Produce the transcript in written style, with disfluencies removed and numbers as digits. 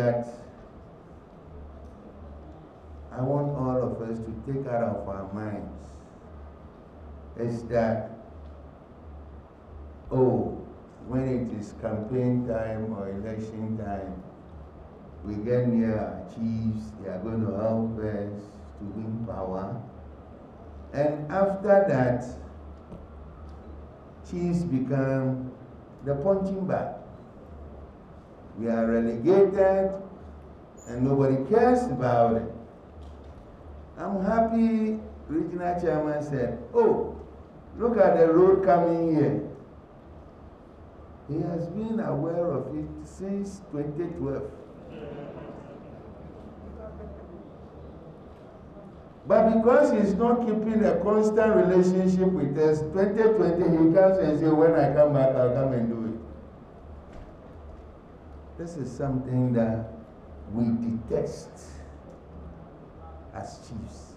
that I want all of us to take out of our minds is that, oh, when it is campaign time or election time, we get near our chiefs, they are going to help us to win power. And after that, chiefs become the punching bag. We are relegated and nobody cares about it. I'm happy regional chairman said, oh, look at the road coming here. He has been aware of it since 2012. But because he's not keeping a constant relationship with us, 2020 he comes and says, when I come back, I'll come and do it. This is something that we detest as chiefs.